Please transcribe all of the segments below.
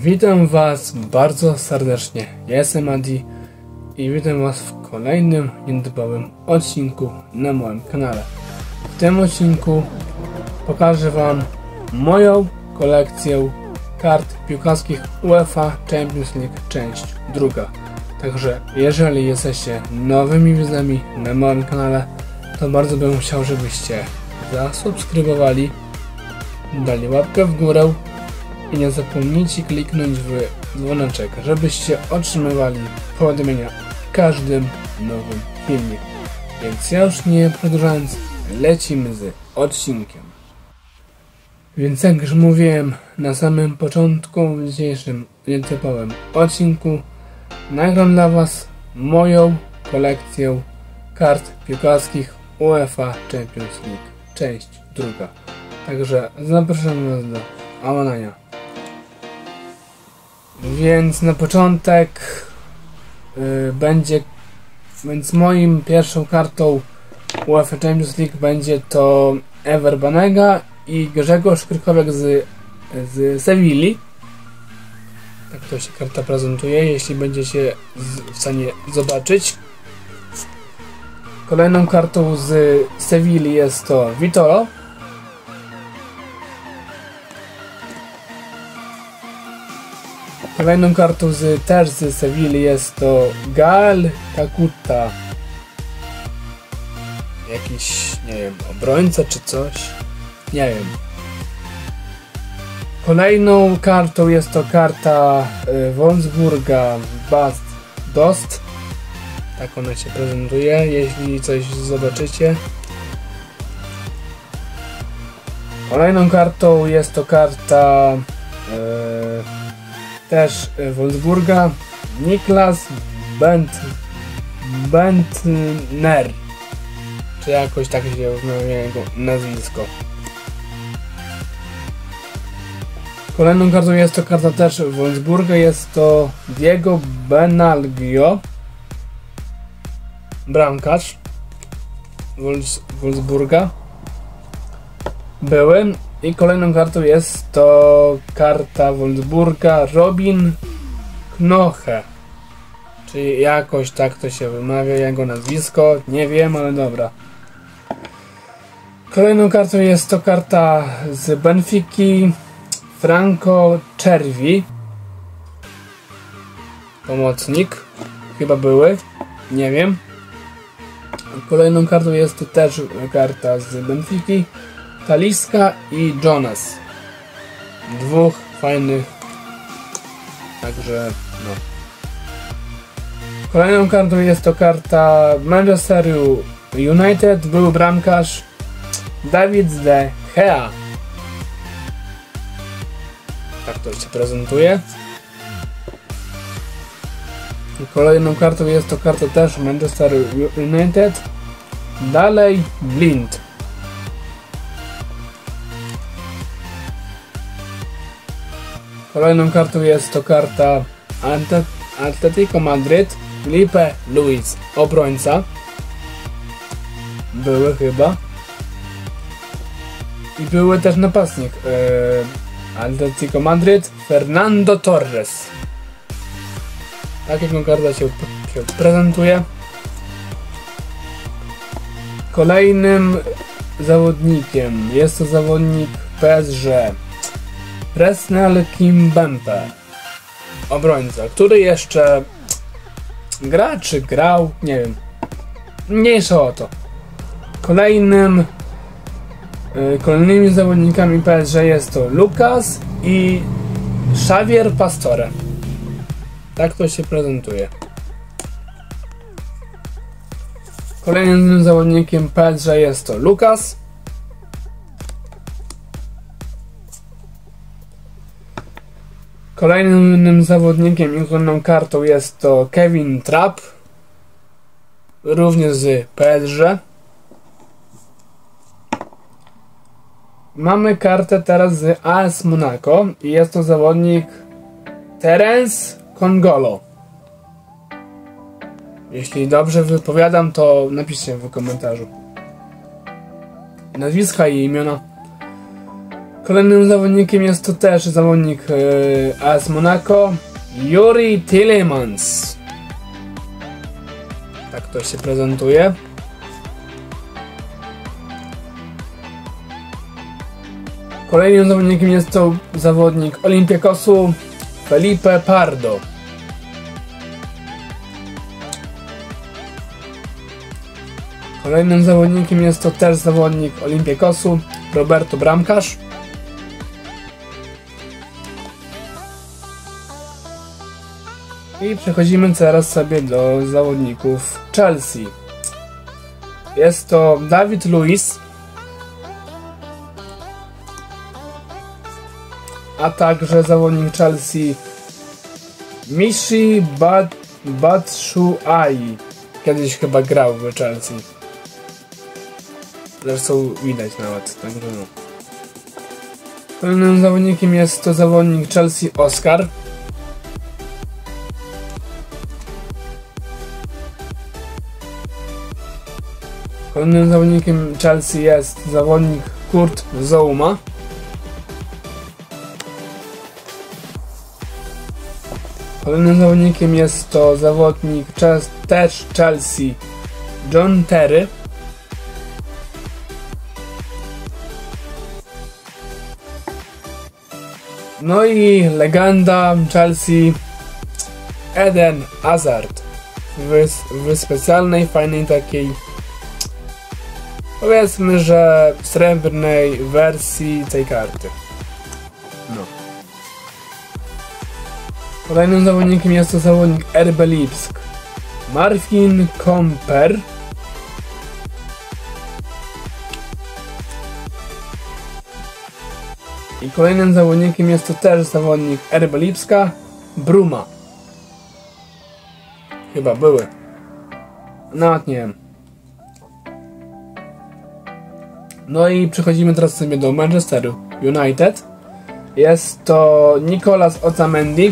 Witam Was bardzo serdecznie. Ja jestem Adi i witam Was w kolejnym niedbałym odcinku na moim kanale. W tym odcinku pokażę Wam moją kolekcję kart piłkarskich UEFA Champions League część druga. Także jeżeli jesteście nowymi widzami na moim kanale, to bardzo bym chciał, żebyście zasubskrybowali, dali łapkę w górę i nie zapomnijcie kliknąć w dzwoneczek, żebyście otrzymywali powiadomienia w każdym nowym filmie. Więc ja już nie przedłużając, lecimy z odcinkiem. Więc jak już mówiłem na samym początku, w dzisiejszym nietypowym odcinku nagram dla Was moją kolekcję kart piłkarskich UEFA Champions League część druga. Także zapraszam Was do oglądania. Więc na początek więc moim pierwszą kartą UEFA Champions League będzie to Ever Banega i Grzegorz Krychowiak z Sewilli. Tak to się karta prezentuje, jeśli będziecie w stanie zobaczyć. Kolejną kartą z Sewilli jest to Vitolo. Kolejną kartą też z Sewilli jest to Gael Kakuta. Jakiś, nie wiem, obrońca czy coś. Nie wiem. Kolejną kartą jest to karta Wolfsburga Dost. Tak ona się prezentuje, jeśli coś zobaczycie. Kolejną kartą jest to karta też Wolfsburga Niklas Bentner, czy jakoś tak się wymawia jego nazwisko. Kolejną kartą jest to karta też Wolfsburga, jest to Diego Benalgio, bramkarz Wolfsburga były. I kolejną kartą jest to karta Wolfsburga Robin Knoche, czyli jakoś tak to się wymawia jego nazwisko, nie wiem, ale dobra. Kolejną kartą jest to karta z Benfiki Franco Cervi, pomocnik, chyba były, nie wiem. Kolejną kartą jest to też karta z Benfiki Talisca i Jonas. Dwóch fajnych. Także no. Kolejną kartą jest to karta Manchester United, był bramkarz David De Gea. Tak to się prezentuje. I kolejną kartą jest to karta też Manchester United, dalej Blind. Kolejną kartą jest to karta Atletico Madrid, Felipe Luis, obrońca. Były chyba. I były też napastnik Atletico Madrid, Fernando Torres. Tak jak karta się prezentuje. Kolejnym zawodnikiem jest to zawodnik PSG Presnel Kimpembe, obrońca, który jeszcze gra czy grał, nie wiem, mniejsza o to. Kolejnymi zawodnikami PSG jest to Lucas i Xavier Pastore. Tak to się prezentuje. Kolejnym zawodnikiem PSG jest to Lucas. Kolejnym zawodnikiem i kolejną kartą jest to Kevin Trapp, również z PSG. Mamy kartę teraz z AS Monaco i jest to zawodnik Terence Kongolo. Jeśli dobrze wypowiadam, to napiszcie w komentarzu nazwiska i imiona. Kolejnym zawodnikiem jest to też zawodnik AS Monaco, Youri Tielemans. Tak to się prezentuje. Kolejnym zawodnikiem jest to zawodnik Olympiakosu, Felipe Pardo. Kolejnym zawodnikiem jest to też zawodnik Olympiakosu, Roberto Bramkarz. I przechodzimy teraz sobie do zawodników Chelsea. Jest to David Luiz, a także zawodnik Chelsea Michy Batshuayi. Kiedyś chyba grał w Chelsea. Zresztą widać nawet, także no. Kolejnym zawodnikiem jest to zawodnik Chelsea Oscar. Kolejnym zawodnikiem Chelsea jest zawodnik Kurt Zouma. Kolejnym zawodnikiem jest to zawodnik też Chelsea John Terry. No i legenda Chelsea Eden Hazard w specjalnej, fajnej takiej, powiedzmy, że srebrnej wersji tej karty. No. Kolejnym zawodnikiem jest to zawodnik RB Lipsk Marcin Komper. I kolejnym zawodnikiem jest to też zawodnik RB Lipska Bruma. Chyba były. Nawet nie wiem. No i przechodzimy teraz sobie do Manchesteru United. Jest to Nicolas Otamendi.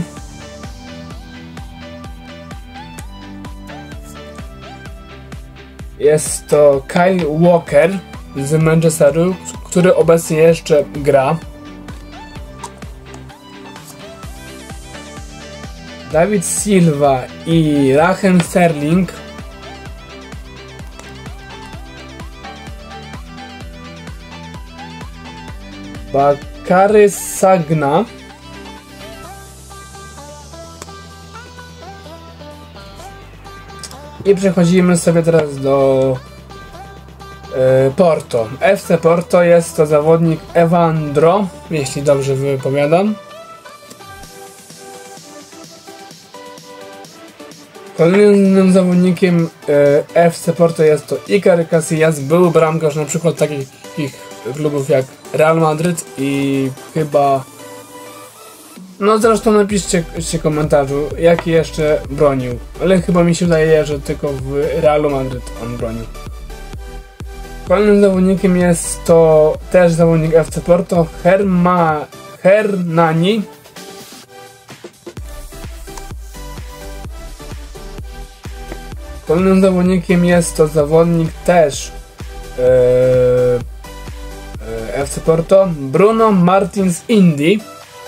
Jest to Kyle Walker z Manchesteru, który obecnie jeszcze gra. David Silva i Raheem Sterling. Bakary Sagna. I przechodzimy sobie teraz do Porto. FC Porto jest to zawodnik Evandro, jeśli dobrze wypowiadam. Kolejnym zawodnikiem FC Porto jest to Iker Casillas, były bramkarz na przykład takich klubów jak Real Madryt i chyba... No zresztą napiszcie w komentarzu, jaki jeszcze bronił. Ale chyba mi się wydaje, że tylko w Realu Madryt on bronił. Kolejnym zawodnikiem jest to też zawodnik FC Porto, Hernani. Kolejnym zawodnikiem jest to zawodnik też FC Porto, Bruno Martins Indi.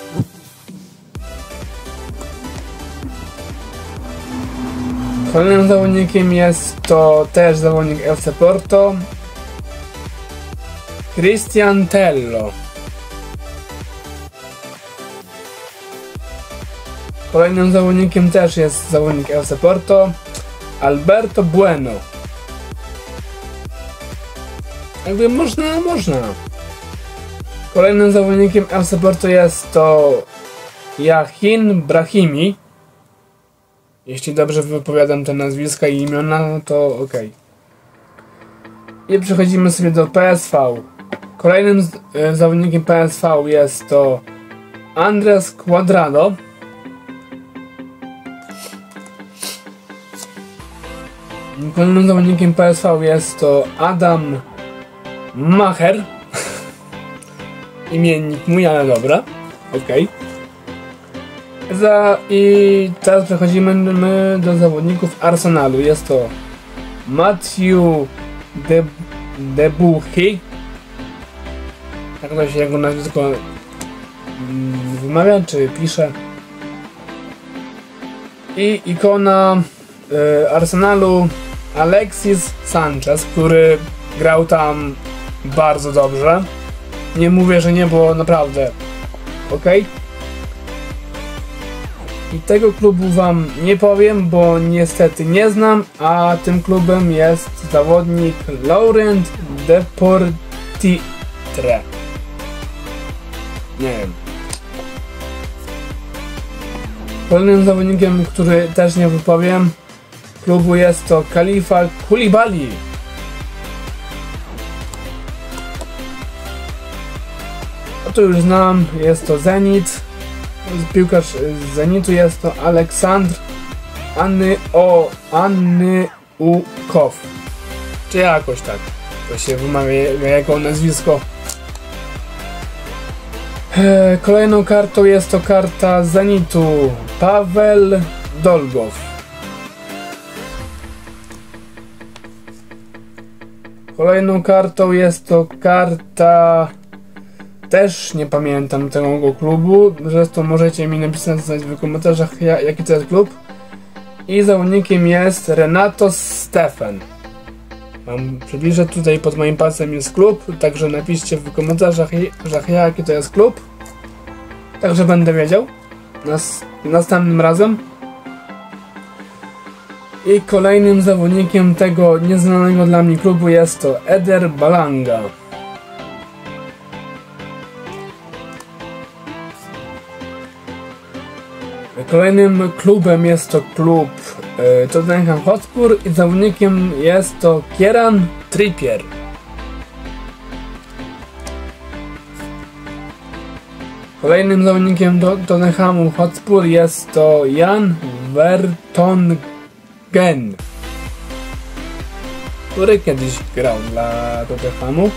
Kolejnym zawodnikiem jest to też zawodnik FC Porto, Christian Tello. Kolejnym zawodnikiem też jest zawodnik FC Porto, Alberto Bueno. Jakby można. Kolejnym zawodnikiem FC Porto jest to Yacine Brahimi. Jeśli dobrze wypowiadam te nazwiska i imiona, no to ok. I przechodzimy sobie do PSV. Kolejnym zawodnikiem PSV jest to Andres Cuadrado. Kolejnym zawodnikiem PSV jest to Adam Maher. Imiennik mój, ale dobra. Ok. I teraz przechodzimy do zawodników Arsenalu. Jest to Matthew Debuchy, jak to się jego nazwisko wymawia, czy pisze. I ikona Arsenalu Alexis Sanchez, który grał tam bardzo dobrze. Nie mówię, że nie, bo naprawdę ok. I tego klubu wam nie powiem, bo niestety nie znam, a tym klubem jest zawodnik Laurent Deportitre. Nie wiem. Kolejnym zawodnikiem, który też nie wypowiem klubu, jest to Khalifa Koulibaly. A to już znam, jest to Zenit. Piłkarz z Zenitu jest to Aleksandr Anyukow. Czy jakoś tak to się wymawia jego nazwisko. Kolejną kartą jest to karta Zenitu Paweł Dolgow. Kolejną kartą jest to karta, też nie pamiętam tego klubu, zresztą możecie mi napisać w komentarzach jaki to jest klub. I zawodnikiem jest Renato Stefan. Przybliżę, tutaj pod moim palcem jest klub, także napiszcie w komentarzach jaki to jest klub. Także będę wiedział następnym razem. I kolejnym zawodnikiem tego nieznanego dla mnie klubu jest to Eder Balanga. Kolejnym klubem jest to klub Tottenham Hotspur i zawodnikiem jest to Kieran Trippier. Kolejnym zawodnikiem do Tottenhamu Hotspur jest to Jan Vertonghen, który kiedyś grał dla Tottenhamu.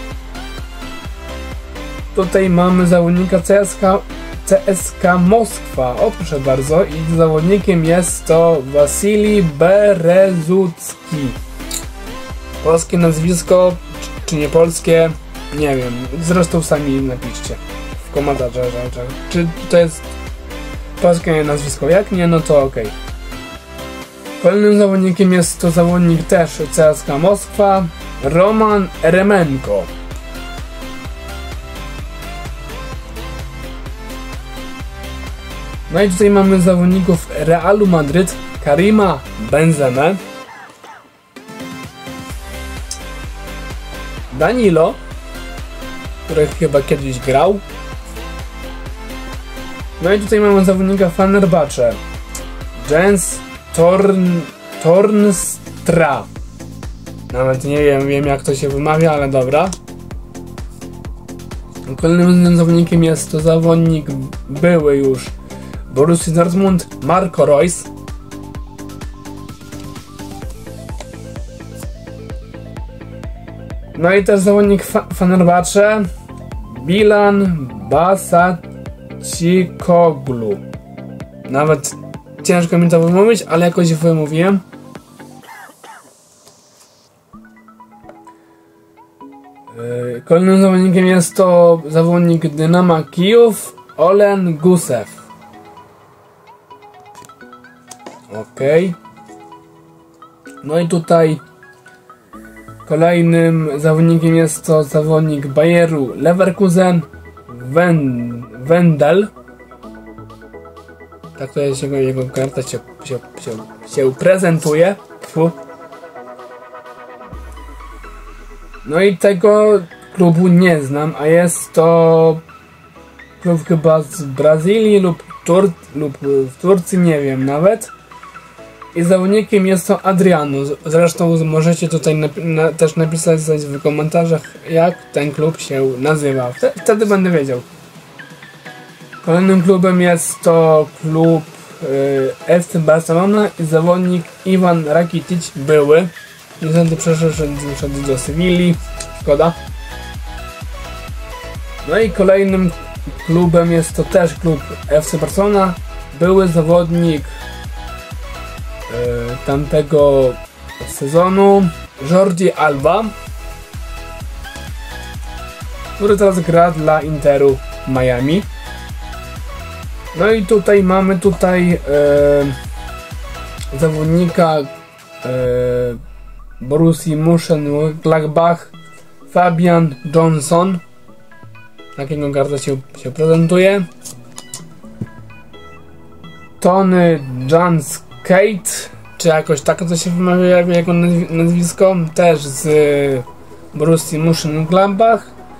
Tutaj mamy zawodnika CSK Moskwa, o proszę bardzo, i zawodnikiem jest to Wasilij Berezucki. Polskie nazwisko, czy nie polskie, nie wiem, zresztą sami napiszcie w komentarzach, czy to jest polskie nazwisko, jak nie, no to ok. Kolejnym zawodnikiem jest to zawodnik też CSK Moskwa, Roman Eremenko. No i tutaj mamy zawodników Realu Madryt, Karima Benzemę, Danilo, który chyba kiedyś grał. No i tutaj mamy zawodnika Fenerbahce, Jens Tornstra. Nawet nie wiem jak to się wymawia, ale dobra. Kolejnym zawodnikiem jest to zawodnik były już Borussii Dortmund, Marco Reus. No i też zawodnik Fenerbahce, Bilan Basacikoglu. Nawet ciężko mi to wymówić, ale jakoś wymówiłem. Kolejnym zawodnikiem jest to zawodnik Dynama Kijów, Olen Gusev. Okej. No i tutaj kolejnym zawodnikiem jest to zawodnik Bayeru Leverkusen, Wendel. Tak to jest jego karta się prezentuje. Fu. No i tego klubu nie znam, a jest to klub chyba z Brazylii lub w Turcji, nie wiem nawet. I zawodnikiem jest to Adriano. Zresztą możecie tutaj też napisać w komentarzach, jak ten klub się nazywa. Wtedy będę wiedział. Kolejnym klubem jest to klub FC Barcelona i zawodnik Ivan Rakitic były. Niestety przeszedł do Sewilli. Szkoda. No i kolejnym klubem jest to też klub FC Barcelona. Były zawodnik tamtego sezonu Jordi Alba. który teraz gra dla Interu Miami. No i tutaj mamy zawodnika Borussii Mönchengladbach, Fabian Johnson. Takiego karta się prezentuje. Tony Janskate, czy jakoś tak to się wymawia jego nazwisko, też z Borussii Mönchengladbach.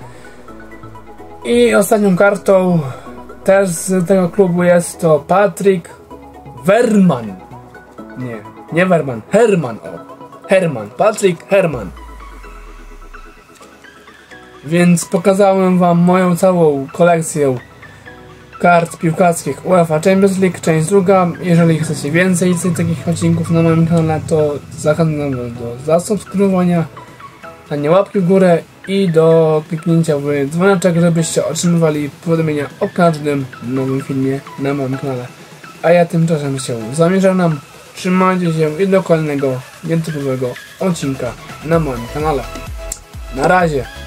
I ostatnią kartą też z tego klubu jest to Patrick Herrmann. Nie Herrmann, Herrmann. Patrick Herrmann. Więc pokazałem wam moją całą kolekcję kart piłkarskich UEFA Champions League, część druga. Jeżeli chcecie więcej takich odcinków na moim kanale, to zachęcam do zasubskrybowania, dania łapki w górę i do kliknięcia w dzwoneczek, żebyście otrzymywali powiadomienia o każdym nowym filmie na moim kanale. A ja tymczasem się zamierzam. Trzymajcie się i do kolejnego nietypowego odcinka na moim kanale. Na razie!